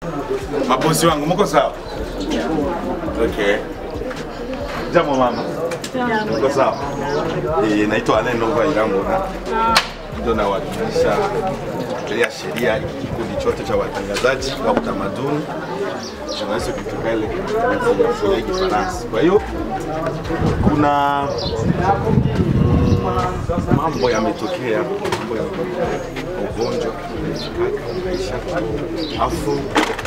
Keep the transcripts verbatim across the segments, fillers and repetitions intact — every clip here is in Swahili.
Mabosi wangu mko sawa? Okay. Jambo mama. Jambo. Mko sawa? Eh, naitwa Alendo kwa Irango na. Ndio nawakilisha ya sheria kikundi chote cha watangazaji wa utamaduni. Journaliste culturelle ya Kifaransa. Kwa hiyo kuna mambo yametokea, mambo ya ugonjwa maisha afu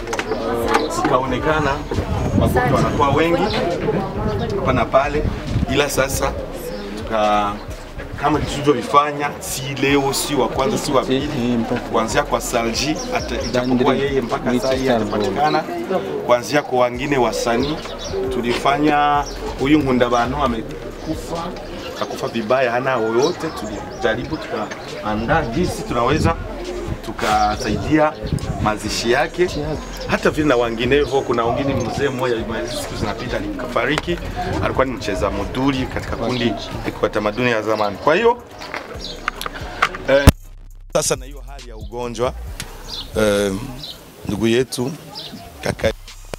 zikaonekana wagonjwa wanakuwa wengi hapa na pale, ila sasa tuka kama tulivyofanya, si leo si wa kwanza si wa pili, kuanzia kwa Salji atakuwa yeye mpaka sasa atapatikana, kuanzia kwa wengine wasanii tulifanya. Huyu Nkundabano amekufa, akakufa vibaya, hana yoyote. Tulijaribu tukaandaa jinsi tunaweza tukasaidia mazishi yake, hata vile na wengineo. Kuna wengine mzee mmoja siku zinapita alikafariki, alikuwa ni mcheza moduli katika kundi kwa tamaduni ya zamani. Kwa hiyo eh, sasa na hiyo hali ya ugonjwa eh, ndugu yetu kaka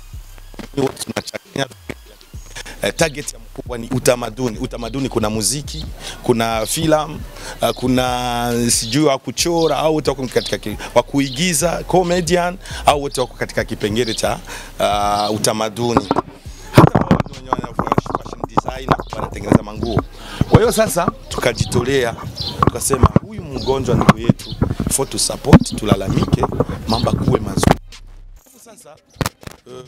tunachania eh, target ya mkubwa ni utamaduni. Utamaduni kuna muziki, kuna filamu, uh, kuna sijui wa kuchora au wote wako katika wa kuigiza, comedian au wote wako katika kipengele cha uh, utamaduni. Hata watu wenyewe wanafanya fashion design na wanatengeneza manguo. Kwa hiyo sasa tukajitolea, tukasema huyu mgonjwa ndugu yetu for to support, tulalamike mambo kuwe mazuri. Sasa uh,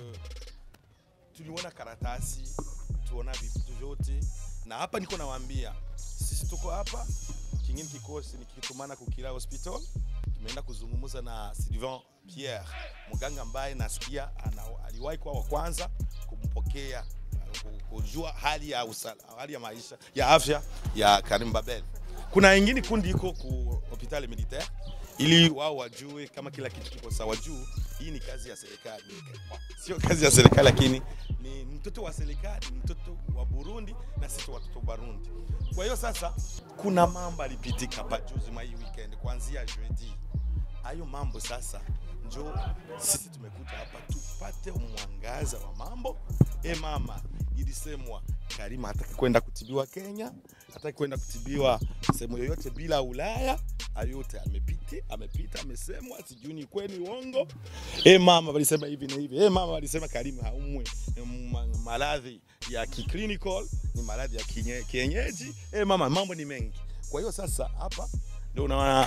tuliona karatasi, tuona vitu vyote, na hapa niko nawaambia sisi tuko hapa. Kingine kikosi nikitumana Kugira hospital, tumeenda kuzungumza na Sylvain Pierre, mganga ambaye nasikia aliwahi kwa wa kwanza kumpokea kujua hali ya usala, hali ya maisha ya afya ya Kareem Babel. Kuna wengine kundi iko ku hospitali militaire ili wao wajue kama kila kitu kiko sawa juu. Hii ni kazi ya serikali, sio kazi ya serikali, lakini ni mtoto wa serikali, mtoto wa Burundi na sisi watoto wa Burundi. Kwa hiyo sasa kuna mambo alipitika hapa juzi ma hii weekend kuanzia jeudi. Hayo mambo sasa njoo sisi tumekuja hapa tupate mwangaza wa mambo. E mama, ilisemwa Kareem hataki kwenda kutibiwa Kenya, hataki kwenda kutibiwa sehemu yoyote bila Ulaya. Ayote amepita, amepita, amesemwa sijui ni kweli uongo. Eh mama walisema hivi na hivi. Eh mama walisema Kareem haumwe maradhi ya clinical, ni maradhi ya kienyeji. Eh mama, mambo ni mengi. Kwa hiyo sasa hapa ndio unaona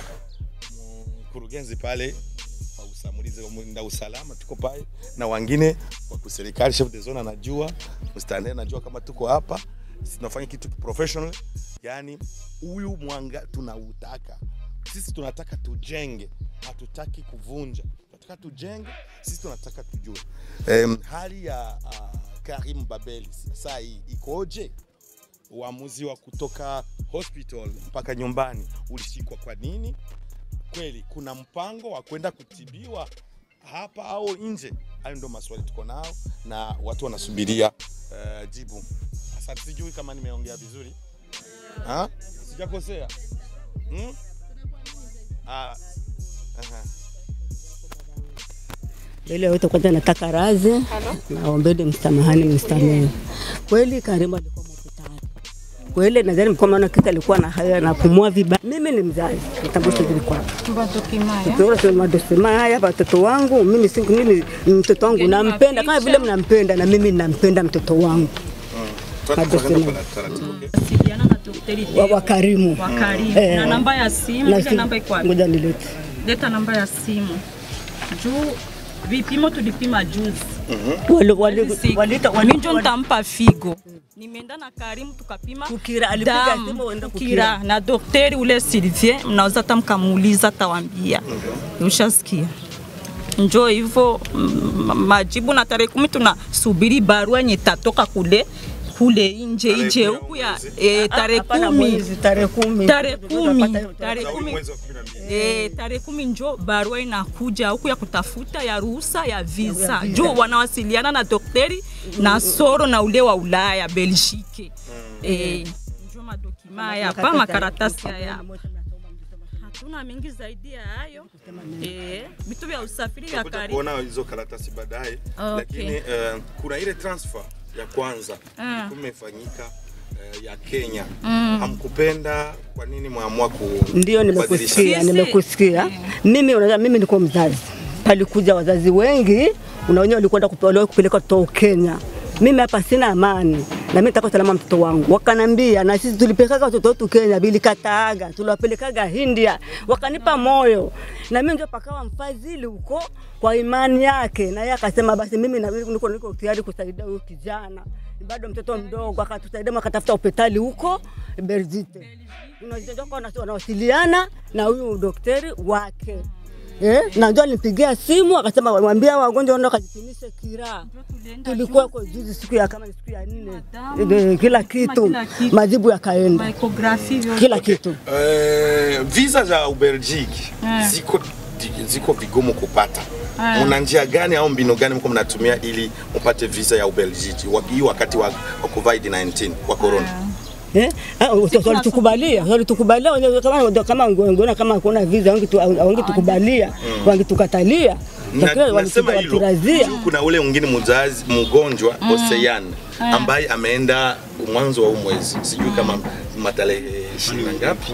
mkurugenzi pale wa usamulizi wa usalama tuko pale, na wengine wa kuserikali, chef de zone anajua, mstande anajua kama tuko hapa tunafanya kitu professional. Yani huyu mwanga tunautaka sisi, tunataka tujenge, hatutaki kuvunja, tunataka tujenge. Sisi tunataka tujue um, hali ya uh, Kareem Babel sasa ikoje. Uamuzi wa kutoka hospital mpaka nyumbani ulishikwa kwa nini? Kweli kuna mpango wa kwenda kutibiwa hapa au nje? Hayo ndio maswali tuko nao na watu wanasubiria uh, jibu. Sasa sijui kama nimeongea vizuri. Ha? Sijakosea? Hmm? Ah. Aha. Leo yote kwanza nataka razi. Naombeni msamahani, mstamehe. Kweli Kareem alikuwa hospitali. Kweli nadhani mko maana kika alikuwa na haya na pumua vibaya. Mimi ni mzazi, nitambulisha zilikuwa. Mbato kimaya. Ndio sio madosema haya watoto wangu, mimi si mimi mtoto wangu nampenda kama vile mnampenda na mimi ninampenda mtoto wangu. Siliana na daktari wa Kareem. Wa Kareem. Eh, na namba ya simu, ile namba iko wapi? Ngoja nilete. Leta namba ya simu. Juu vipimo tulipima juzi. Wale wale walita waninjo nitampa figo. Nimeenda na Kareem tukapima. Kugira alipiga simu waenda Kugira na daktari ule Sylvie, mnaweza tamkamuuliza tawambia. Ushasikia? Njoo hivyo majibu, na tarehe kumi tunasubiri barua yenye itatoka kule kule nje nje huku ya eh, tarehe kumi tarehe kumi tarehe kumi tarehe kumi eh tarehe kumi njoo barua inakuja huku ya kutafuta ya ruhusa ya visa. Njoo wanawasiliana na daktari na soro na ule wa Ulaya Belgique. Eh njoo madokima hapa, makaratasi haya. Tuna mingi zaidi ya hayo. Eh, vitu vya usafiri vya Karimu. Kuona hizo karatasi baadaye, okay. Lakini uh, kuna ile transfer ya kwanza uh. kumefanyika uh, ya Kenya. Mm. Hamkupenda, kwa nini muamua ku? Ndio nimekusikia, nimekusikia. Yeah. Mimi unajua mimi niko mzazi. Palikuja wazazi wengi, unaona walikwenda kupeleka watoto Kenya. Mimi hapa sina amani na mimi nataka salama mtoto wangu. Wakanambia na sisi tulipeleka watoto wetu Kenya bila kataaga, tuliwapelekaga India. Wakanipa moyo. Na mimi ndio pakawa mfadhili huko kwa imani yake. Na yeye akasema basi mimi na mimi niko niko tayari kusaidia huyo kijana. Bado mtoto mdogo akatusaidia akatafuta hospitali huko Belgique. Unajua kwa wanawasiliana na huyu daktari wake. Eh, na ndio alinipigia simu akasema waambia wagonjwa wao kajipimishe kira. Tulikuwa kwa juzi siku ya kama siku ya nne. Kila kitu majibu yakaenda. Kila kitu. Eh, visa za Ubelgiji ziko ziko vigumu kupata. Una njia gani au mbinu gani mko mnatumia ili mpate visa ya Ubelgiji wakati wa COVID nineteen wa corona? Eh, walitukubalia, walitukubalia kama kama ngona kama kuna visa wangetukubalia, wangetukatalia. Nasema hilo, kuna ule mwingine mzazi mgonjwa Ocean ambaye ameenda mwanzo wa mwezi, sijui kama matalehe ishirini ngapi,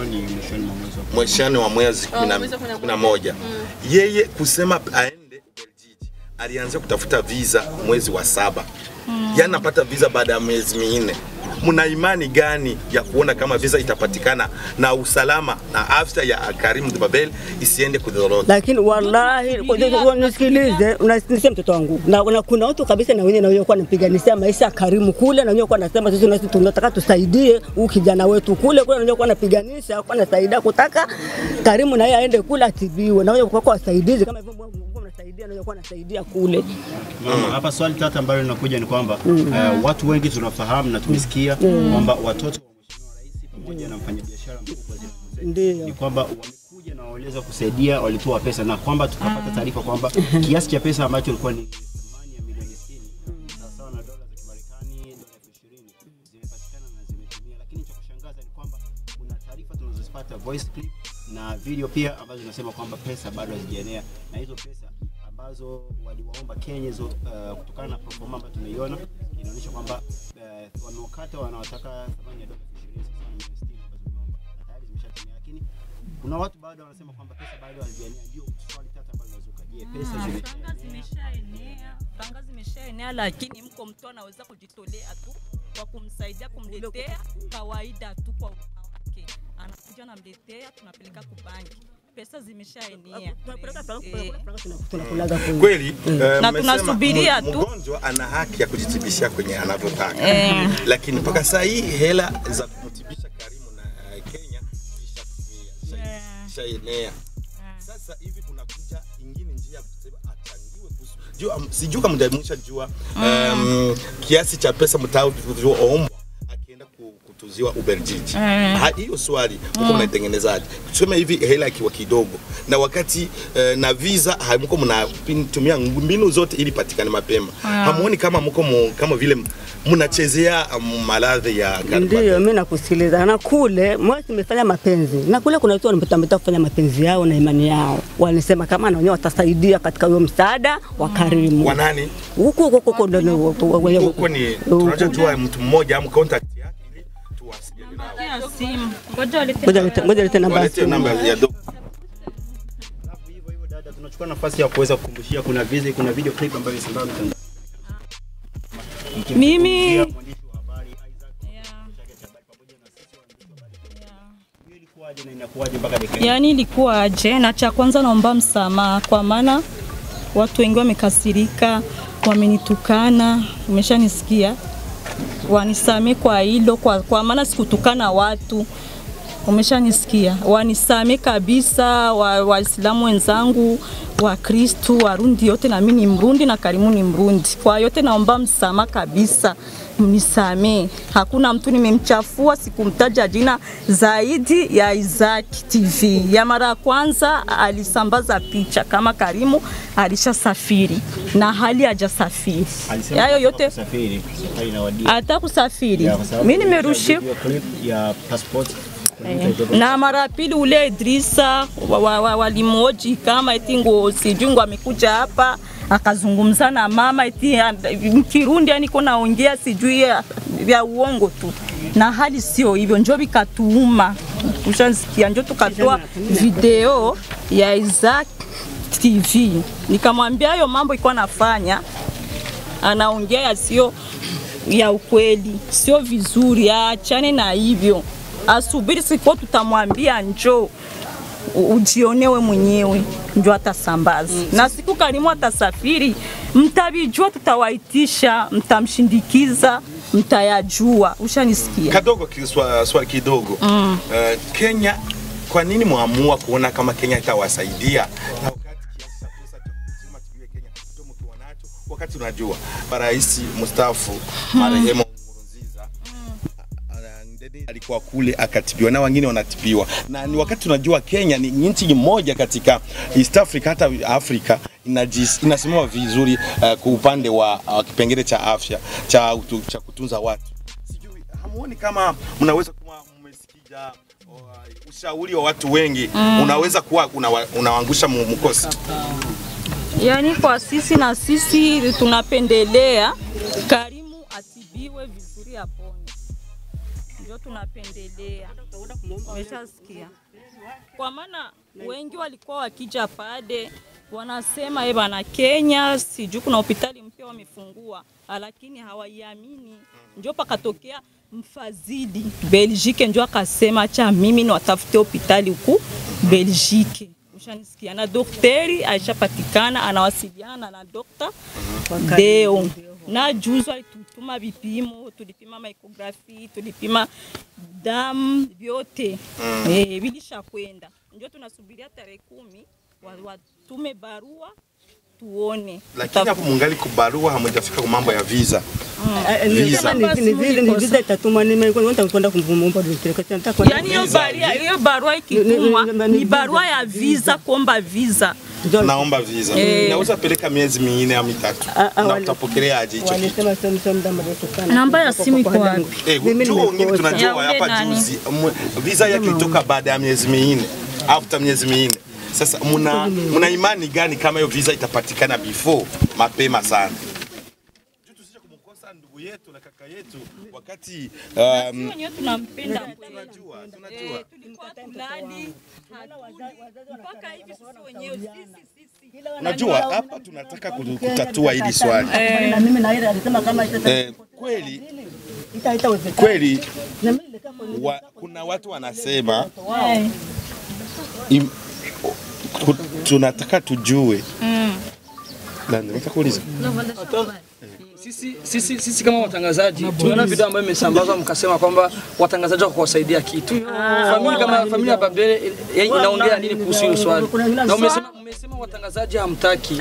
mwishoni wa mwezi kumi na moja. Yeye kusema aende Ubelgiji, alianza kutafuta visa mwezi wa saba. Yana anapata visa baada ya miezi minne. Muna imani gani ya kuona kama visa itapatikana na usalama na afya ya Kareem Babel isiende kudhorota? Lakini wallahi unisikilize, unasikia mtoto wangu. Na, na kuna watu kabisa na wenyewe na wenyewe kwa napiganisha maisha ya Kareem kule, na wenyewe kwa nasema sisi nasi tunataka tusaidie huyu kijana wetu kule kule, na wenyewe kwa napiganisha kwa nasaidia kutaka Kareem na yeye aende kule atibiwe, na wenyewe kwa kwa wasaidizi kama hivyo mnasaidia na wenyewe kwa nasaidia kule. Mama, hapa swali tata ambalo linakuja ni kwamba uh, watu wengi tunafahamu na tumesikia kwamba watoto wa mheshimiwa rais pamoja na mfanyabiashara mkubwa Zile ni kwamba wamekuja na waeleza kusaidia, walitoa pesa, na kwamba tukapata taarifa kwamba kiasi cha pesa ambacho ilikuwa ni thamani ya milioni sitini sawa na dola za Kimarekani dola ishirini zimepatikana na zimetumia. Lakini cha kushangaza ni kwamba kuna taarifa tunazozipata voice clip na video pia ambazo zinasema kwamba pesa bado hazijaenea, na hizo pesa ambazo waliwaomba Kenya hizo uh, kutokana na performance ambayo tumeiona inaonyesha kwamba uh, wanaokata wanataka thamani ya dola ishirini sasa na sitini ambazo wameomba na tayari zimeshatimia. Lakini kuna watu bado wanasema kwamba pesa bado hazijaenea. Ndio swali tata ambalo linazuka, je, pesa zimeshaenea? Tanga zimeshaenea, lakini mko mtu anaweza kujitolea tu kwa kumsaidia kumletea kawaida tu kwa wake, anakuja na mletea tunapeleka kubanki. Pesa zimeshaenea. Kweli na tunasubiria tu mgonjwa ana haki ya kujitibisha kwenye anavyotaka. Lakini mpaka sasa hii hela za kumtibisha Kareem na Kenya zishaenea. Sasa hivi kuna kuja ingine njia ya kusema achangiwe kuhusu. Sijui kama mtaimsha jua um, kiasi cha pesa mtaoomba akienda kutuziwa Ubelgiji. Hiyo swali mko mnaitengenezaje? Tuseme hivi hela ikiwa kidogo na wakati uh, na visa hamko mnatumia mbinu zote ili patikane mapema. Hamuoni kama mko kama vile mnachezea maladhi ya Kareem? Ndio mimi nakusikiliza. Na kule mwezi nimefanya mapenzi. Na kule kuna watu wanapenda kufanya mapenzi yao na imani yao. Wanasema kama na wenyewe watasaidia katika huo msaada wa Kareem. Wa nani? Huko huko huko ndio huko ni tunajua mtu mmoja am contact yake ili tuwasiliane nao. Simu. Ngoja lete ngoja lete namba. Lete namba ya doc. Hivyo hivyo dada, tunachukua nafasi ya kuweza kukumbushia kuna video kuna video clip ambayo imesambaa mtandaoni. Mimi yani ilikuwa aje, na cha kwanza naomba msamaha kwa maana watu wengi wamekasirika, wamenitukana, umeshanisikia. Wanisame kwa hilo kwa, kwa maana sikutukana watu. Umeshanisikia. Wanisame kabisa Waislamu wa wenzangu, wa Kristo, Warundi yote, na mimi ni Mrundi na Kareem ni Mrundi. Kwa yote naomba msamaha kabisa. Mnisame. Hakuna mtu nimemchafua, sikumtaja jina zaidi ya Isaac T V. Ya mara kwanza alisambaza picha kama Kareem alishasafiri na hali hajasafiri. Hayo yote kusafiri, hata kusafiri. Mimi nimerushi clip ya passport Na mara pili ule Idrisa walimoji kama eti ngo sijungu amekuja hapa akazungumza na mama eti Kirundi, yani kuna ongea sijui vya uongo tu, na hali sio hivyo. Njoo bikatuuma, ushansikia, njoo tukatoa video ya Isaac T V, nikamwambia hayo mambo iko nafanya anaongea yasio ya ukweli, sio vizuri, aachane na hivyo, asubiri siku tutamwambia njoo ujionewe mwenyewe, njoo atasambaza. Na siku Karimu atasafiri, mtabijua, tutawaitisha, mtamshindikiza, mtayajua. Ushanisikia? Kadogo kiswa swali kidogo. Mm. Uh, Kenya, kwa nini muamua kuona kama Kenya itawasaidia? Na wakati kiasi cha pesa kusema tuwe Kenya tutomokiwa nacho, wakati unajua rais mstaafu marehemu alikuwa kule akatibiwa na wengine wanatibiwa, na ni wakati tunajua Kenya ni nchi moja katika East Africa, hata Afrika inasimama vizuri uh, kwa upande wa uh, kipengele cha afya cha, utu, cha kutunza watu. Sijui hamuoni kama mnaweza kuwa mmesikia uh, ushauri wa watu wengi mm. unaweza kuwa unawaangusha una mkosi? Yani kwa sisi na sisi tunapendelea Karimu atibiwe vizuri hapo. Ndio tunapendelea. Umeshasikia? Kwa maana wengi walikuwa wakija pale wanasema eh bana, Kenya sijui kuna hospitali mpya wamefungua, lakini hawaiamini. Ndio pakatokea mfadhili Belgique, ndio akasema acha mimi na watafute hospitali huku Belgique. Ushanisikia? Na daktari aishapatikana, anawasiliana na dokta Deo. Na juzi alitutuma vipimo, tulipima micrography, tulipima damu, vyote mm. eh bilisha kwenda. Ndio tunasubiria tarehe kumi watume barua tuone. Lakini hapo mungali kubarua hamjafika kwa mambo ya visa. Mm. Visa ni vile ni visa itatuma ni mimi kwenda kwenda kumvumba nitaka nataka. Yaani hiyo barua hiyo barua ikitumwa ni barua ya visa, kuomba visa. Naomba visa. Eh. Naweza peleka miezi minne au mitatu. Na utapokelea aje hicho? Walisema sio msemo muda mrefu sana. Namba ya simu iko wapi? Eh, njoo ngine tunajua hapa juzi visa yake itoka baada ya miezi minne, after miezi minne. Sasa muna muna imani gani kama hiyo visa itapatikana before mapema sana? Juu tusije kumkosa ndugu yetu na kaka yetu wakati um, wenyewe tunampenda, tunajua tunajua tulikuwa tunadi mpaka hivi sisi wenyewe sisi sisi. Unajua hapa tunataka kutatua hili swali. Na mimi na yeye alisema kama eh, kweli kweli wa, kuna watu wanasema im, tunataka tujue. Mm. Nani nitakuuliza? Sisi sisi sisi kama watangazaji tunaona video ambayo imesambazwa mkasema kwamba watangazaji wako kusaidia kitu. Ah, familia kama familia Babele inaongea nini kuhusu hilo swali? Na umesema umesema watangazaji hamtaki.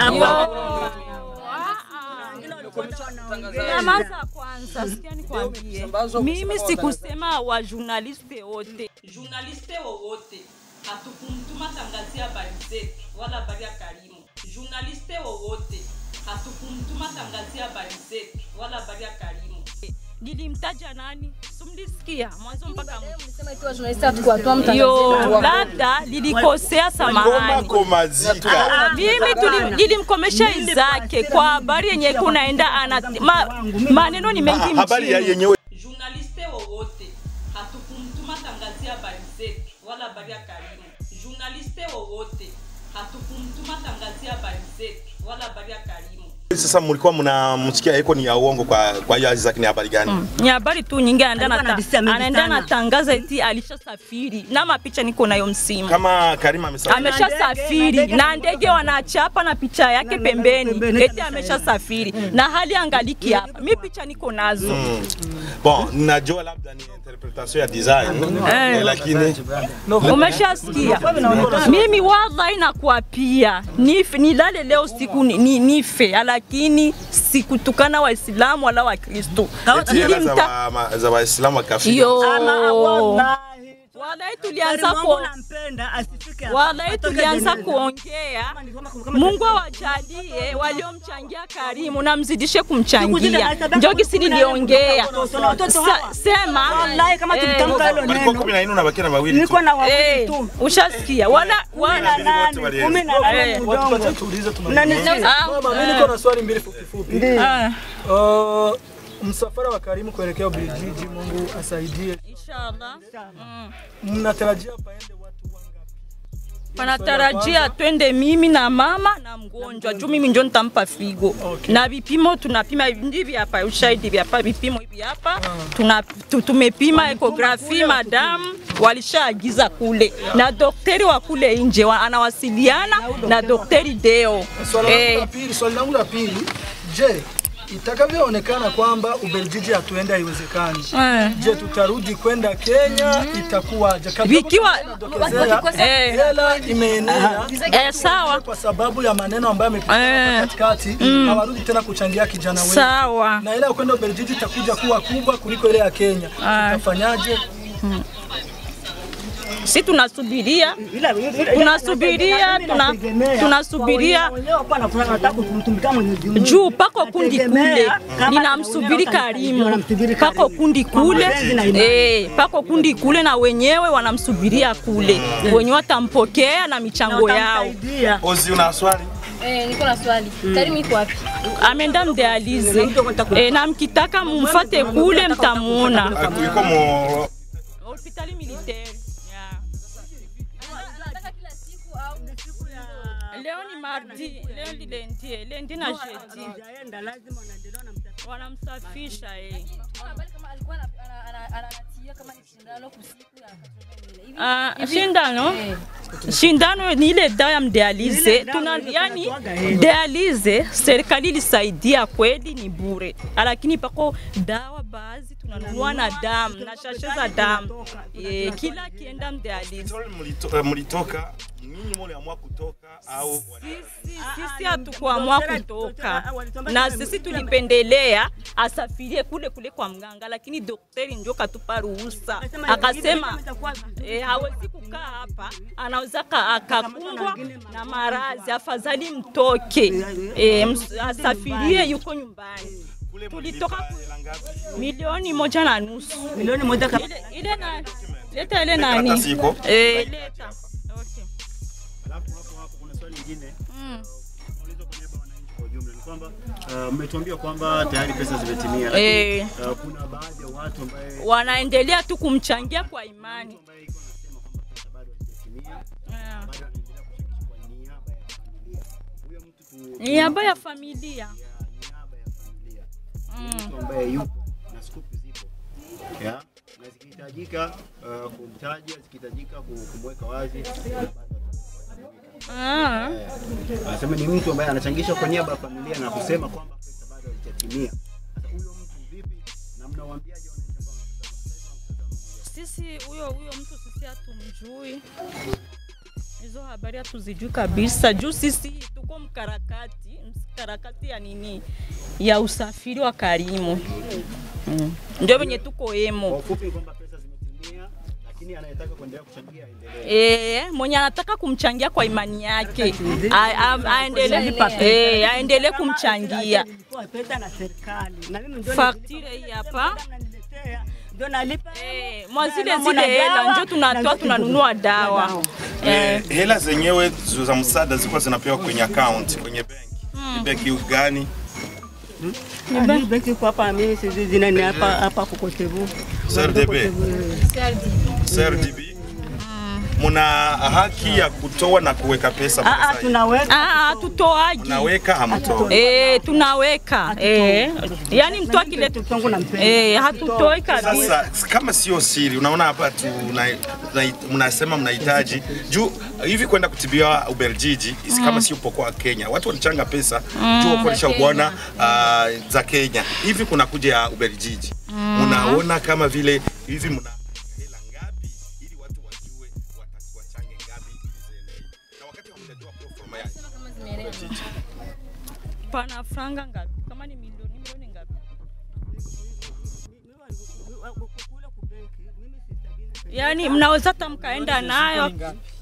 Nyamaza kwanza, sikia nikwambie. Mimi sikusema wa journaliste wote. Journaliste wote hatukumtuma tangazia habari zetu wala habari ya Karimu. Journaliste wote hatukumtuma tangazia habari zetu wala habari ya Karimu. Nilimtaja nani? Sumlisikia mwanzo mpaka mlisema eti journaliste hatukuwatoa mtangazaji. Labda lilikosea samahani. Mimi nilimkomesha Izake kwa habari yenye kunaenda ana ma, maneno ni mengi mchini. Habari yenyewe Journaliste wote hatukumtuma tangazia habari zetu wala habari ya Karimu. Journaliste wote hatukumtuma tangazia habari zetu wala habari ya Karimu. Sasa mlikuwa mnamsikia yeko ni ya uongo, kwa kwa hiyo Isaac ni habari gani? Mm. Ni habari tu nyingi, anaenda anaenda na tangaza eti alishasafiri na mapicha niko nayo msimu. Kama Kareem amesafiri. Ameshasafiri na ndege wanachapa na picha yake pembeni eti ameshasafiri na hali angaliki hapa. Mimi picha niko nazo. Mm. Bon, najua labda ni interpretation ya design eh, lakini umeshasikia. Mimi wallahi nakuapia nife nilale leo siku ni nife, lakini sikutukana Waislamu wala Wakristo. Nilimta za Waislamu wa kafiri. Wallahi tulianza ku nampenda asifike hapa. Wallahi tulianza kuongea. Mungu awajalie waliomchangia Karimu na mzidishe kumchangia. Ndio kisi niliongea. Sema wallahi kama tulitamka hilo neno. kumi na nne unabaki na wawili tu. Niko na wawili tu. Ushasikia? Wala wala nane kumi na nane Wacha tuulize tuna. Mama mimi niko na swali mbili fupi fupi. Ndio. Uh, msafara wa Karimu kuelekea Ubelgiji, Mungu asaidie. Inshallah. Mnatarajia paende watu wangapi? Panatarajia twende mimi na mama na mgonjwa. Juu mimi ndio nitampa figo. Okay. Na vipimo tunapima hivi hapa, ushahidi hivi hapa, vipimo hivi hapa. Tuna tumepima ecography madam walishaagiza kule. Na daktari wa kule nje anawasiliana na daktari Deo. Swali la pili, swali langu la pili, je, itakavyoonekana kwamba Ubelgiji hatuenda haiwezekani. Eh. Je, tutarudi kwenda Kenya itakuwaje? Vikiwa eh hela imeenea eh sawa kwa sababu ya maneno ambayo yamepita katikati, hawarudi tena kuchangia kijana wetu. Sawa. Na ile ya kwenda Ubelgiji itakuja kuwa kubwa kuliko ile ya Kenya. Tutafanyaje? Si tunasubiria tunasubiria tuna tunasubiria juu pako kundi kule ninamsubiri Karimu pako kundi kule eh pako kundi kule na wenyewe wanamsubiria kule wenyewe watampokea na michango yao. Ozi una swali? Eh, niko na swali. Karimu iko wapi? Ameenda mdealize eh na mkitaka mumfuate kule mtamuona. Yuko mo hospitali militaire. Leo ni mardi, leo ni lendi, lendi na jeudi. Wanamsafisha eh. Ah, shindano. Shindano ni ile dawa ya mdialize. Tuna yani dialize serikali ilisaidia kweli ni bure. Lakini pako dawa baadhi tunanunua na damu na shashe za damu. Eh, kila kienda mdialize. Mlitoka nyinyi mliamua kutoka au sisi sisi hatukuamua kutoka na sisi tulipendelea asafirie kule kule kwa mganga, lakini daktari ndio katupa ruhusa akasema eh, hawezi kukaa hapa, anaweza akakumbwa na maradhi, afadhali mtoke eh, asafirie yuko nyumbani. Tulitoka milioni moja na nusu milioni moja kama ile na leta ile nani eh leta. Okay. Alafu hapo hapo kuna swali lingine. Mm. Unauliza kwa niaba ya wananchi kwa ujumla ni kwamba mmetuambia kwamba tayari pesa zimetimia. Eh. Uh, kuna baadhi ya watu ambao wanaendelea tu kumchangia kwa imani. Ambao iko nasema kwamba pesa bado hazijatimia. Yeah. Bado wanaendelea kushiriki kwa niaba ya familia. Huyo mtu tu niaba ya familia. Niaba ya familia. Mm. Mtu ambaye yupo na scoop zipo. Yeah. Na zikihitajika uh, kumtaja, zikihitajika kumweka wazi. Ah. Anasema ni mtu ambaye anachangisha kwa niaba ya familia na kusema kwamba pesa bado haijatimia. Sasa huyo mtu vipi na mnawaambiaje wananchi ambao sisi huyo huyo mtu sisi hatumjui. Hizo habari hatuzijui kabisa. Juu sisi tuko mkarakati, mkarakati ya nini? Ya usafiri wa Karimu. Mm. Ndio venye tuko emo. Kwa ufupi kwamba pesa zimetimia lakini anayetaka kuendelea kuchangia aendelee. Eh, mwenye anataka kumchangia kwa imani yake aendelee eh aendelee kumchangia. Pesa na serikali. Na mimi ndio faktire hii hapa. Ndio nalipa. Eh, mwazile zile hela ndio tunatoa tunanunua dawa. Eh, hela zenyewe za msaada zilikuwa zinapewa kwenye account, kwenye bank. Ni benki gani? Ni benki kwa hapa mimi sisi zinani hapa hapa kukotevu. S R D B. S R D B. Muna haki ya kutoa na kuweka pesa pesa. Ah, tunaweka. Ah, tutoaji. Tunaweka hamtoa. Eh, tunaweka. Eh. Yaani mtu akileta tungu na mpesa. Eh, hatutoi kabisa. Sasa kama sio siri, unaona hapa tu mnasema mnahitaji juu hivi kwenda kutibiwa Ubelgiji, mm. kama sio pokoa Kenya. Watu walichanga pesa mm. juu kuonesha bwana uh, za Kenya. Hivi kuna kuja ya Ubelgiji. Mm. Unaona kama vile hivi mna pana franga ngapi? Kama ni milioni milioni ngapi? Yani mnaweza hata mkaenda nayo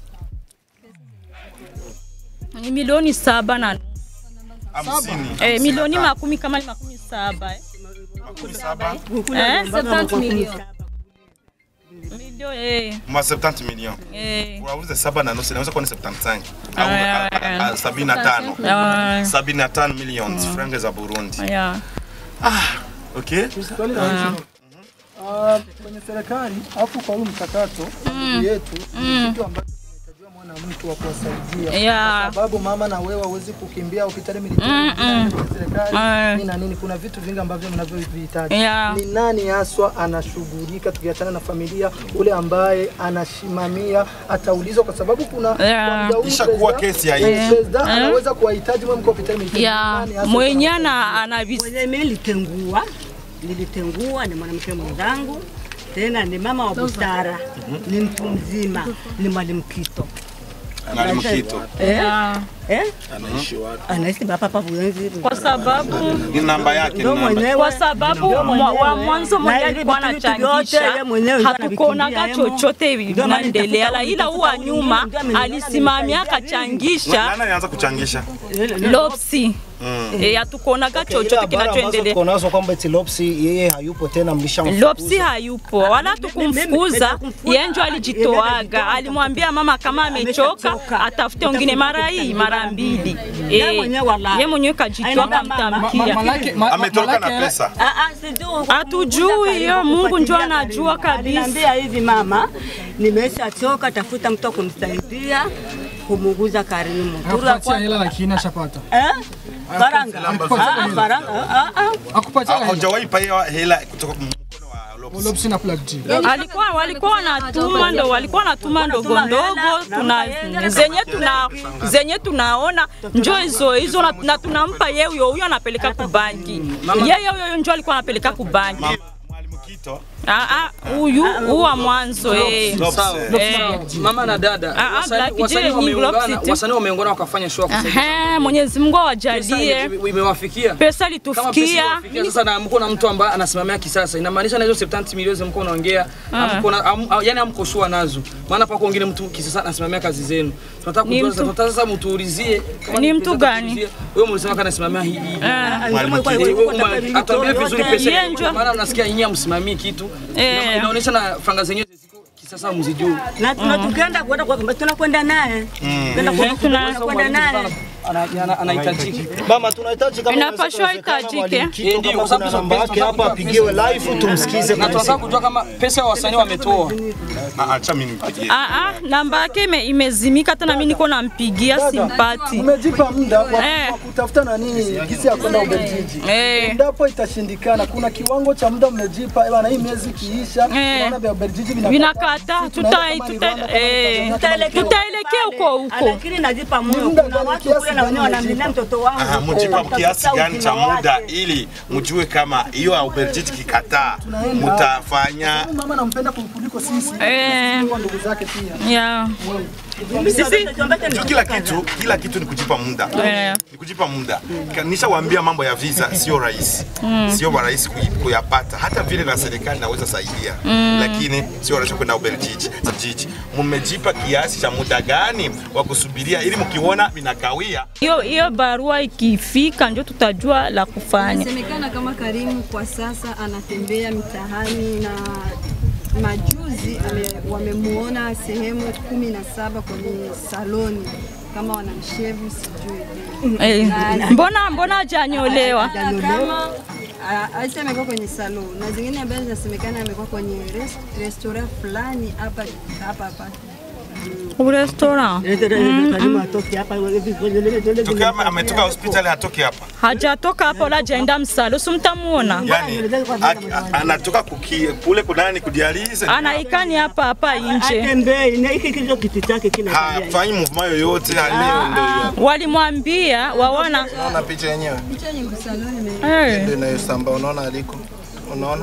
ni milioni saba na hamsini. Eh, milioni makumi kama ni makumi saba eh. Makumi saba. Eh, septante milioni. Milioni eh. Ma septante millions. Eh. Unauza saba na nusu inaweza kuwa ni seventy-five au sabini na tano. sabini na tano millions francs za Burundi. Yeah. Ah, okay. Ah, kwenye serikali afu kwa huu mchakato yetu kitu ambacho tunahitajia mwana mtu wa kuwasaidia. Yeah. Kwa sababu mama na wewe hawezi kukimbia hospitali militari kwenye serikali ni na nini, kuna vitu vingi ambavyo mnavyohitaji. Yeah. Ni nani haswa anashughulika tukiachana na familia, ule ambaye anasimamia ataulizwa kwa sababu kuna Yeah. ishakuwa kesi ya hii. Anaweza kuwahitaji mwe mko hospitali militari. Yeah. Mwenye ana anavisi mwenye mimi nilitengua nilitengua ni mwanamke mwenzangu, tena ni mama wa busara, ni mtu mzima, ni mwalimu Kito. Mwalimu Kito. Eh? Eh? Anaishi wapi? Anaishi hapa hapa Buyenzi. kwa sababu Ni namba yake namba. kwa sababu wa mwanzo mwenye alikuwa anachangisha hatukuonaga chochote vinaendelea, ila huwa nyuma alisimamia akachangisha. Nani anaanza kuchangisha? Lopsi. Eh, hatukuonaga chochote kinachoendelea. Tunaona kwamba eti Lopsi yeye hayupo tena, mlishamfukuza. Lopsi hayupo wala tukumfukuza, yeye ndio alijitoaga, alimwambia mama kama amechoka atafute wengine mara hii mara mbili. Eh, yeye mwenyewe kajitoa kamtamkia. Ametoka na pesa. Ah ah, sijui. Hatujui hiyo, Mungu ndio anajua kabisa. Niambia hivi mama, nimeshachoka, tafuta mtu kumsaidia kumuguza Kareem. Akupatia hela lakini ashapata. Eh? Faranga. Ah, faranga. Ah ah. Akupatia hela. Hujawahi paya hela kutoka mkono wa Lopsi. Lopsi na Plug G. Alikuwa walikuwa wanatuma ndo walikuwa wanatuma ndogo ndogo, tuna zenye tuna zenye tunaona njoo hizo hizo na, na tunampa yeye huyo huyo anapeleka kubanki. Yeye huyo njoo alikuwa anapeleka kubanki. Mwalimu Kito. Ah ah, huyu huwa mwanzo eh. Mama na dada wasanii wameungana, wasanii wameungana wakafanya show kusaidia. Eh, Mwenyezi Mungu awajalie. Imewafikia. Pesa litufikia. Sasa na mko na mtu ambaye anasimamia kisasa. Inamaanisha na hizo septante milioni mko naongea, mko na yani amko shua nazo. Maana pako wengine mtu kisasa anasimamia kazi zenu. Tunataka kujua tunataka sasa mtuulizie ni mtu gani? Wewe mlisema kana simamia hii. Mwalimu Kito. Atambie vizuri pesa. Maana unasikia nyinyi msimamii kitu. Eh, inaonyesha na franga zenyewe ziko kisasa mzijuu. Na tunatukenda kwenda kwa tunakwenda naye. Kwenda kwenda naye. Anahitajiki. Mama tunahitaji kama inapashwa hitajike. Ndio kwa sababu namba yake hapa apigiwe live tumsikize. Na tunataka kujua kama pesa wasanii wametoa. Acha mimi nipigie. Ah ah, namba yake imezimika, tena mimi niko nampigia simpati. Umejipa muda wa kutafuta na nini kisi ya kwenda Ubelgiji. Ndipo itashindikana, kuna kiwango cha muda mmejipa bwana, hii miezi kiisha unaona vya Ubelgiji vinakata, tuta eh tutaelekea huko huko. Lakini najipa moyo, kuna watu kule na wenyewe wanamlinda mtoto wangu. Ah, mjipa kiasi gani cha muda ili mjue kama hiyo ya Ubelgiji kikataa mtafanya. Mama anampenda kuliko sisi. Eh, ndugu zake pia. Yeah. Sisi kila kitu kila kitu ni kujipa muda. Yeah. Ni kujipa muda. Nishawaambia mambo ya visa sio rahisi. Mm. Sio rahisi kuyapata. Hata vile na serikali inaweza saidia. Mm. Lakini sio rahisi kwenda Ubelgiji. Jiji. Mmejipa kiasi cha muda gani wa kusubiria ili mkiona vinakawia? Hiyo hiyo barua ikifika ndio tutajua la kufanya. Inasemekana kama Kareem kwa sasa anatembea mitaani na majuzi wamemuona sehemu kumi na saba kwenye saloni kama wanamshevu sijui. Eh, mbona mbona hajanyolewa? Kama aisha amekuwa kwenye salon na zingine ambazo zinasemekana amekuwa kwenye rest, restaurant fulani hapa hapa hapa. Restaurant. Kareem atoke hapa. Tukama ametoka hospitali hatoki hapa. Hajatoka hapo la jaenda msalo, simtamuona. Yani anatoka kule kunani kudialize. Anaikani hapa hapa nje. Atembei na hiki kicho kiti chake kina. Hafanyi movement yoyote leo ndio. Walimwambia waona. Unaona picha yenyewe. Picha yenyewe saloni. Eh. Ndio inayosamba unaona aliko. Unaona?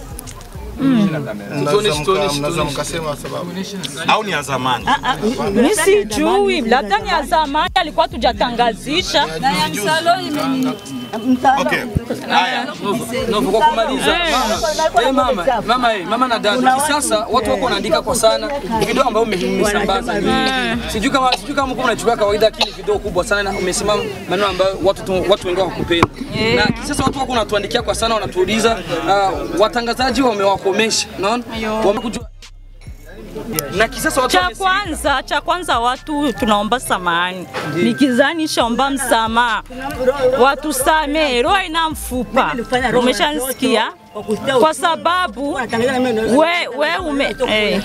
Mnaweza mkasema sababu au ni ya zamani? Mimi sijui, labda ni ya zamani alikuwa tujatangazisha. Na ya saloni Okay. Haya. No, kwa kumaliza. Eh mama, mama eh, mama na dada. Sasa watu wako wanaandika kwa sana video ambayo umesambaza. Sijui kama sijui kama mko mnachukua kawaida lakini video kubwa sana na umesimama maneno ambayo watu watu wengi wakupenda. Na sasa watu wako wanatuandikia kwa sana wanatuuliza watangazaji wamewakomesha, unaona? Wamekujua na kisasa watu cha kwanza cha kwanza watu tunaomba samahani. Nikizani shaomba msamaha. Watu samee, roho ina mfupa. Umeshanisikia? Kwa sababu we we ume eh.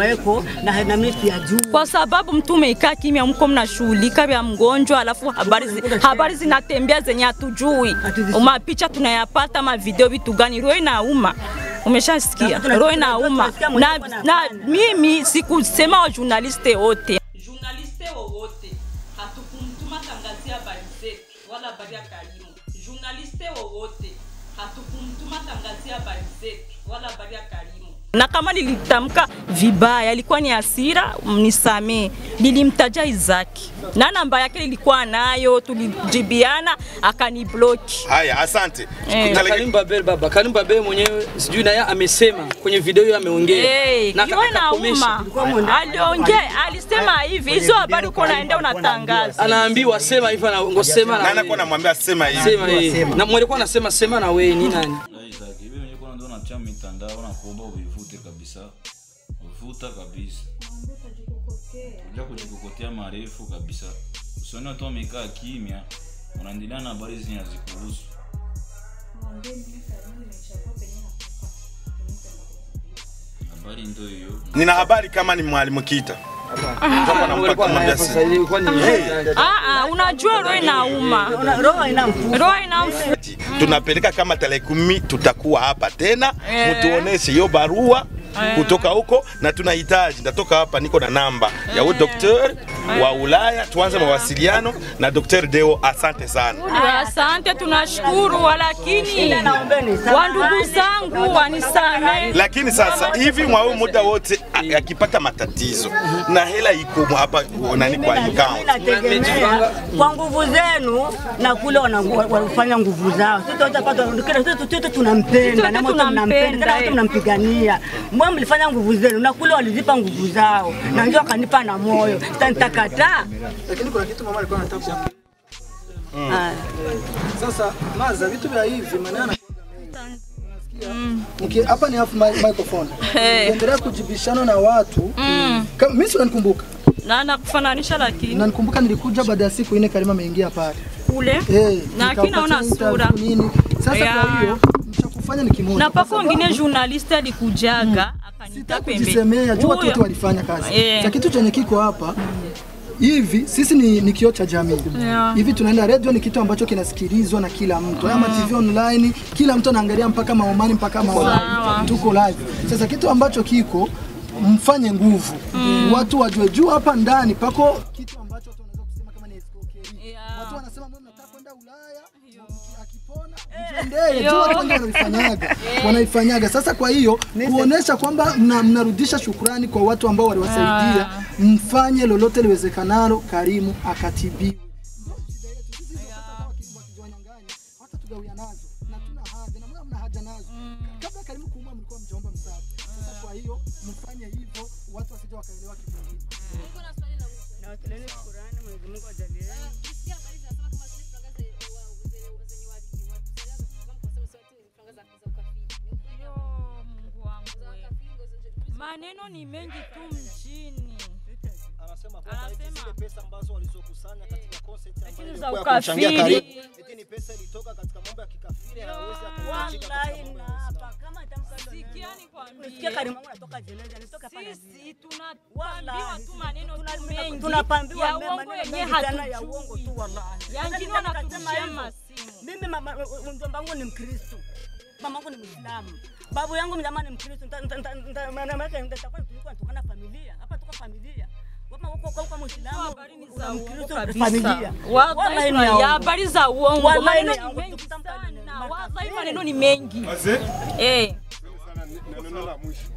Kwa sababu mtu umekaa kimya mko mnashughulika vya mgonjwa alafu habari habari zinatembea zenye hatujui. Mapicha tunayapata, ma video vitu gani, roho inauma. Umeshasikia? Roho inauma. Na, na mimi sikusema wa journaliste wote. Journaliste wote hatukumtuma tangazia habari zetu wala habari ya Karimu. Journaliste wote hatukumtuma tangazia habari zetu wala habari ya Karimu. Na kama nilitamka vibaya ilikuwa ni hasira, mnisamee. Nilimtaja Izaki. Na namba yake ilikuwa nayo, tulijibiana akanibloki. Haya, asante. Eh, Kareem Babel baba, Kareem Babel mwenyewe sijui na yeye amesema kwenye video hiyo ameongea. Hey, na akakomesha. Aliongea, alisema hivi, hizo habari uko naenda unatangaza. Anaambiwa sema hivi na ngosema na. Nani anakuwa anamwambia sema hivi? Sema hivi. Na mwalikuwa anasema sema na wewe ni nani? Hivi nilikuwa ndo natia mitandao na kuomba uvivute kabisa. Uvuta kabisa. Unja kujikokotea marefu kabisa. Usione watu wamekaa kimya, unaendelea na habari zenye hazikuhusu. Habari ndio hiyo. Nina habari kama ni mwalimu Kita. Ah ah, unajua roho inauma. Roho inauma. Roho inauma. Tunapeleka kama tarehe kumi tutakuwa hapa tena, mtuoneshe hiyo barua kutoka huko, na tunahitaji natoka hapa niko na namba ya huyo daktari wa Ulaya, tuanze mawasiliano na daktari Deo. Asante sana. Asante, tunashukuru, lakini wa ndugu zangu wanisamee. Lakini sasa hivi mwao muda wote akipata matatizo na hela iko hapa nani kwa account. Kwa nguvu zenu na kule wanafanya nguvu zao. Sisi tutapata sisi tunampenda na mtu tunampenda na tunampigania. Mbona mlifanya nguvu zenu na kule walizipa nguvu zao. Na ndio akanipa na moyo. Sitakataa. Lakini kuna kitu mama alikuwa anataka. Sasa maza vitu vya hivi maana okay, hapa ni half microphone. Endelea kujibishana na watu. Kama mimi si unanikumbuka. Na nakufananisha lakini. Na nikumbuka nilikuja baada ya siku nne Kareem ameingia pale. Kule. Na lakini naona sura. Sasa kwa hiyo mchakufanya ni kimoja. Na pako wengine journalist alikujaga akanita pembe. Sitakujisemea jua watu walifanya kazi. Sasa kitu chenye kiko hapa hivi sisi ni, ni kioo cha jamii. Yeah. Hivi tunaenda radio ni kitu ambacho kinasikilizwa na kila mtu. Ama T V online kila mtu anaangalia mpaka maomani mpaka maomani. Tuko live. Sasa kitu ambacho kiko mfanye nguvu. Mm. Watu wajue juu hapa ndani pako kitu ambacho watu wanaweza kusema kama ni escroquerie. Yeah. Watu wanasema mbona mnataka kwenda Ulaya? Akipona ndio juu watu wanaifanyaga. Wanaifanyaga. Sasa kwa hiyo kuonesha kwamba mnarudisha shukrani kwa watu ambao waliwasaidia, mfanye lolote liwezekanalo Kareem akatibiwe. Hata tugawia nazo na tuna haja na mna haja nazo. Kabla Kareem kuumwa mlikuwa mjomba msaada. Sasa kwa hiyo mfanye hivyo watu wasije wakaelewa kitu kingine. Niko na swali la mwisho. Na wateleni shukrani Mwenyezi Mungu ajalie. Kisia habari zinasema kama sisi tutangaze zenye wadi watu. Maneno ni mengi tu mjini. Anasema kwamba zile pesa ambazo walizokusanya katika concert ambayo za ukafiri, eti ni pesa ilitoka katika mambo ya kikafiri, hawezi akachika hapa kama sikia ni kwambie. Sikia Kareem anatoka jeneza, anatoka pale. Sisi tunapambiwa tu maneno tu mengi. Tunapambiwa maneno yenye hatana ya uongo tu wallahi. Yangine wanatushia masimu. Mimi mama mjomba wangu ni Mkristo. Mama yangu ni Muislamu. Babu yangu mjamaa ni Mkristo. Maana yake nitakuwa tulikuwa tukana familia. Hapa tuko familia. Kama huko kwa kwa Muislamu, habari ni za Mkristo familia. Wallahi ni habari za uongo. Maneno ni mengi sana. Wallahi maneno ni mengi. Eh. Neno la mwisho.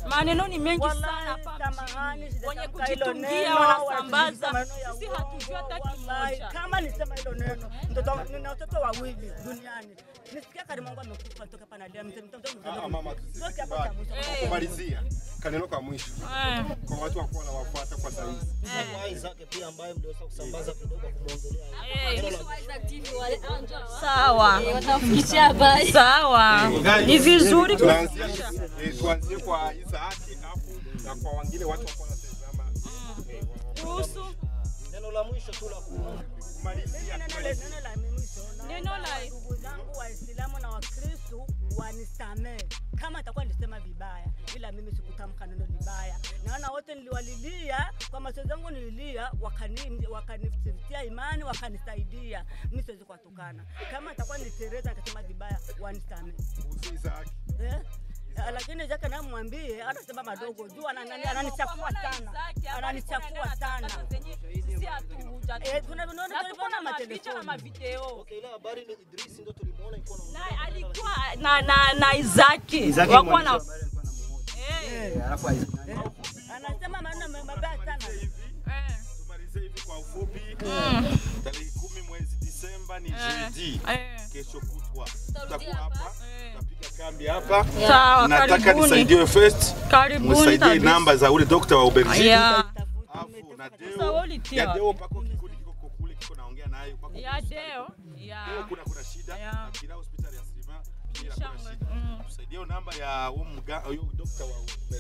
Maneno ni mengi sana hapa mjini. Wenye kujitungia wanasambaza. Sisi hatujui hata kimoja. Kama nisema hilo neno, mtoto nina watoto wawili duniani. Nisikia Kareem wangu amekufa kutoka hapa na leo mtoto mtoto. Mama kumalizia. Kaneno kwa mwisho. Kwa watu wako wanawafuata kwa saa hizi. Wai zake pia ambaye mliweza kusambaza kidogo kumuongelea. Sawa. Watafikisha habari. Sawa. Ni vizuri tuanzie tuanzie kwa Isaki hapo na kwa wengine watu wako wanatazama. Kuhusu neno la mwisho tu la kumalizia. Neno la mwisho. Neno la ndugu zangu Waislamu na Wakristo wanisamee kama atakuwa nilisema vibaya, ila mimi sikutamka neno libaya. Naona wote niliwalilia kwa machozi yangu, nililia wakani wakanifutia imani, wakanisaidia. Mimi siwezi kuwatukana. Kama atakuwa nilitereza nikasema vibaya, wanisamee. Isaki. Eh? Lakini Zaka namwambie anasema madogo juu ananichafua sana. Ananichafua sana. Sisi hatuja. Eh, tunaona tunaona matelefoni na mavideo. Okay, ile habari ni Idris ndio tulimuona iko na Na alikuwa na na na Isaki. Wako na eh alafu anasema maneno mabaya sana. Eh. Tumalize hivi kwa ufupi. Tarehe kumi mwezi Disemba ni jeudi. Kesho kutwa. Tutakuwa hapa. Tutapiga kambi hapa. Sawa, nataka nisaidiwe first. Karibuni. Msaidie namba za ule daktari wa Ubelgiji. Yeah. Afu na Deo. Ya Deo pako kikundi kiko kule kiko naongea naye pako. Ya Deo. Yeah. Kuna kuna shida. Na kila hospitali ya Sima kila kuna shida. Tusaidie namba ya huyo mga huyo daktari wa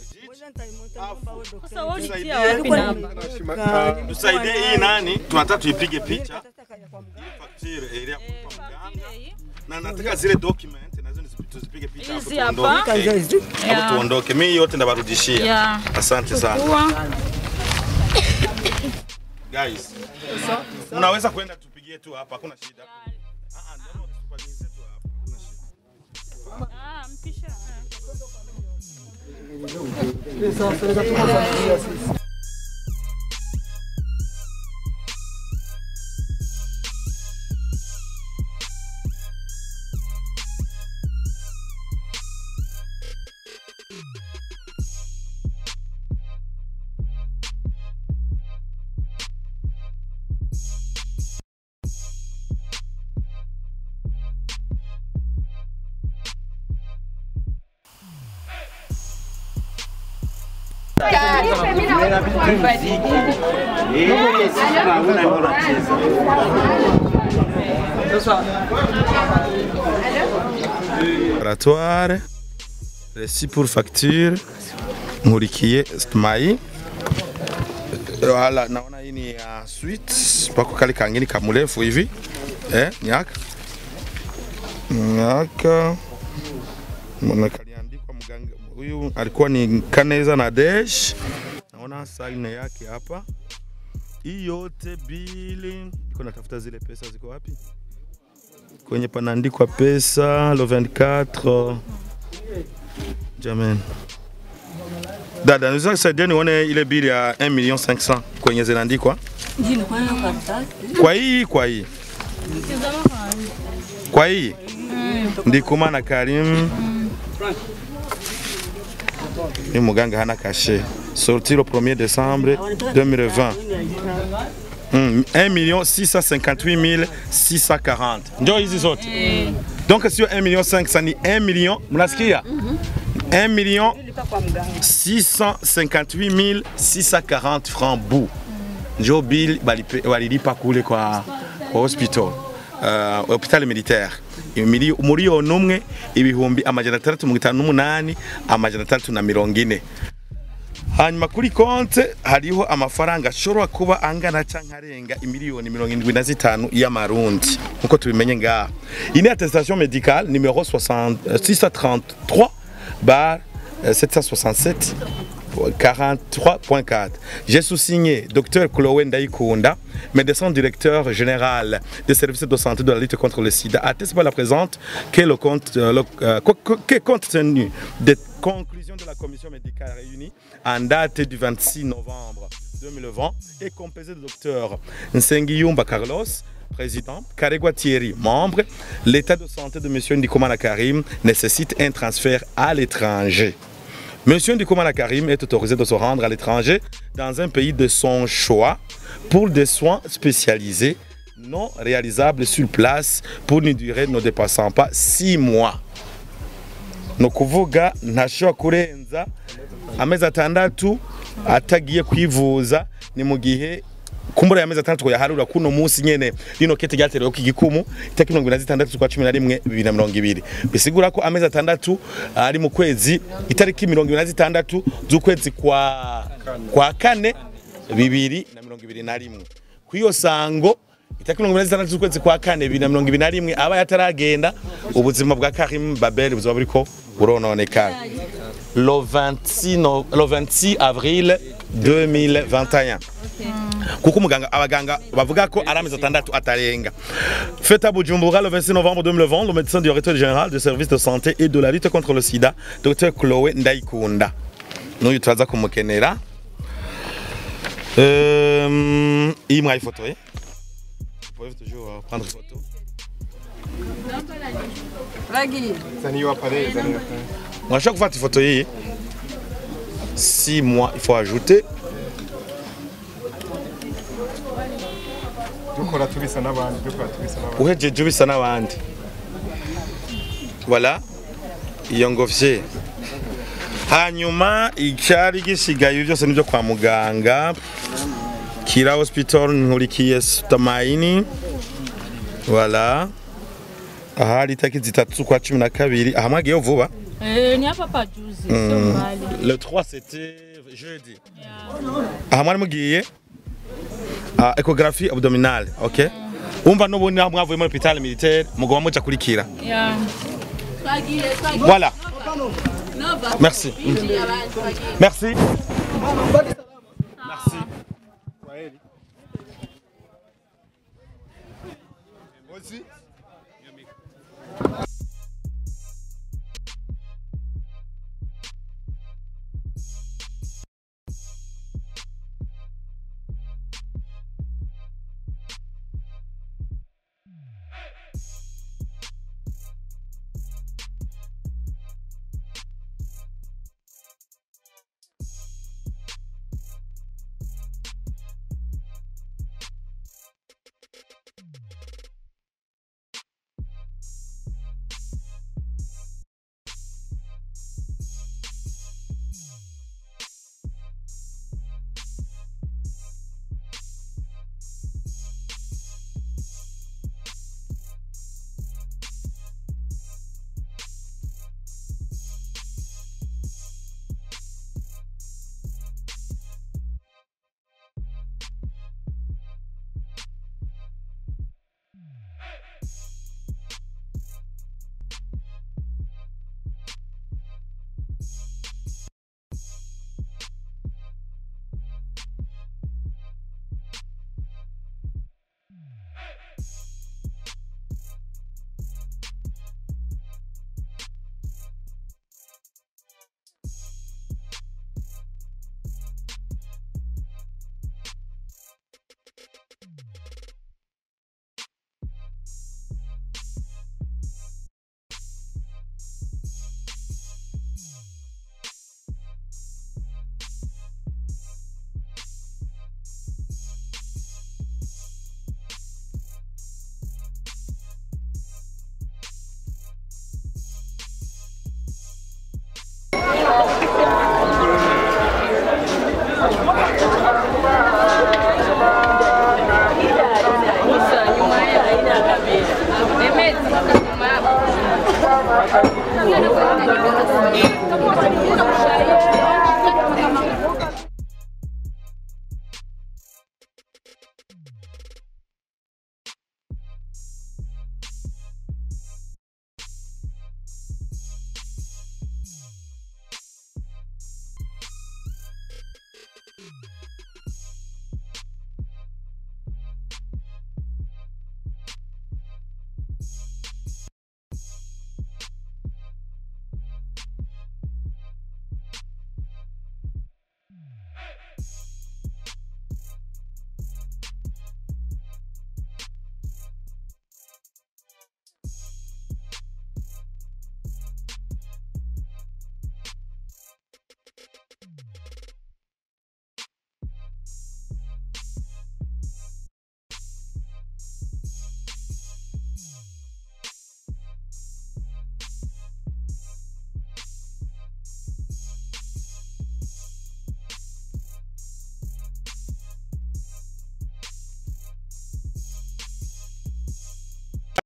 Ubelgiji. Tusaidie hii nani? Tunataka tuipige picha. Facture ile ya kwa mganga. Na nataka zile document nazo tuzipige picha hapo tuondoke. Hapo tuondoke. Mimi yote ndabarudishia. Yeah. Asante sana. Guys. Unaweza kwenda tupigie tu hapa, hakuna shida. Ah ah, ndio tupangize tu hapa. Hakuna shida. Ah, mpisha. Sasa tunaweza tukaanza sisi. Opératoire, récit pour facture, Nkurikiye Stumai. Wala naona hii ni ya suite pako kale kangeni kamurefu hivi eh nyaka nyaka mbona kaliandikwa mganga huyu alikuwa ni Kaneza na Dash. Naona sign yake hapa. Hii yote bili niko natafuta zile pesa ziko wapi? Kwenye panaandikwa pesa le vingt-quatre. Jamen. Dada, unaweza kusaidia nione ile bili ya un million cinq cents kwenye zinaandikwa? Ndio kwa na karatasi. Kwa hii, kwa hii. Kwa hii. Ndikuma na Kareem. Ni muganga hana caché. Sorti le premier décembre deux mille vingt. Mm, un million six cent cinquante-huit mille six cent quarante. Ndio hizi zote. Donc sio un million cinq cents ni un million, mnasikia? un million six cent cinquante-huit mille six cent quarante francs bu. Ndio bill walilipa kule kwa kwa hospital. Uh, hospital militaire. Imili umuriyo numwe ibihumbi amajana atandatu mirongo itanu n'umunani amajana atandatu na mirongo ine. Hanyuma kuri konte hariho amafaranga ashobora kuba angana canke arenga imiliyoni mirongo indwi na zitanu y'amarundi nkuko tubimenye ngaha. Ini attestation médicale numéro six cent trente-trois bar sept cent soixante-sept quarante-trois point quatre. J'ai sous-signé Docteur Chloé Ndaikunda, médecin directeur général des services de santé de la lutte contre le sida, atteste par la présente que le compte, euh, le, euh, que compte tenu des conclusions de la commission médicale réunie en date du vingt-six novembre deux mille vingt et composée de Docteur Nsengiyumba Carlos, président, Karegwa Thierry, membre, l'état de santé de M. Ndikumana Kareem nécessite un transfert à l'étranger. Monsieur Ndikumana Kareem est autorisé de se rendre à l'étranger dans un pays de son choix pour des soins spécialisés non réalisables sur place pour une durée ne dépassant pas six mois. Nokuvuga ntashobora kurenza amezi atandatu atagiye kwivuza ni mu gihe kumbura ya mezi atandatu yaharura kuno munsi nyene rino kete ryaterewe ku gikumu itariki mirongo ine na zitandatu z'ukwa cumi na rimwe bibiri na mirongo ibiri bisigura ko amezi atandatu ari mu kwezi itariki mirongo ine na zitandatu z'ukwezi kwa kwa kane bibiri na mirongo ibiri na rimwe kwiyo sango itariki mirongo ine na zitandatu z'ukwezi kwa kane bibiri na mirongo ibiri na rimwe aba yataragenda ubuzima bwa Kareem Babel buzoba buriko burononekana. Le vingt-six, no, le vingt-six avril deux mille vingt et un. Kuko muganga abaganga bavuga ko arameza atandatu atarenga. Fête à Bujumbura le vingt-six novembre deux mille vingt, le médecin directeur général du service de santé et de la lutte contre le sida, docteur Chloé Ndaikunda. Nous turaza kumukenera. Euh, il m'a photo. Vous pouvez toujours prendre photo. On a chaque fois qu'il faut te six mois, il faut ajouter. Voilà. Yongofye. Hanyuma icyari gisigaye byose nibyo kwa muganga. Kira Hospital nkurikiye Stamaini. Voilà. Ahari taki zitatu kwa cumi na kabiri ahamwagiye vuba. Eh, ni hapa pa juzi, sio mbali. Le trois c'était jeudi. Ahamwari mugiye ah échographie abdominale, OK? Umva no boni mwavuye muri hôpital militaire mugoma muca kurikira. Yeah. Voilà. Merci. Merci. Merci. Aussi.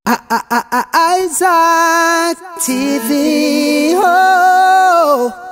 Isaac T V. Oh.